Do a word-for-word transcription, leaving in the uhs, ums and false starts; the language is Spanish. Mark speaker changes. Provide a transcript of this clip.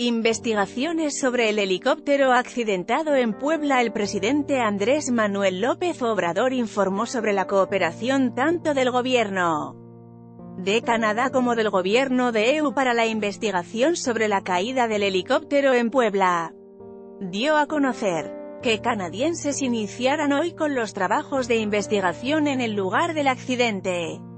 Speaker 1: Investigaciones sobre el helicóptero accidentado en Puebla. El presidente Andrés Manuel López Obrador informó sobre la cooperación tanto del gobierno de Canadá como del gobierno de E U para la investigación sobre la caída del helicóptero en Puebla. Dio a conocer que canadienses iniciaran hoy con los trabajos de investigación en el lugar del accidente.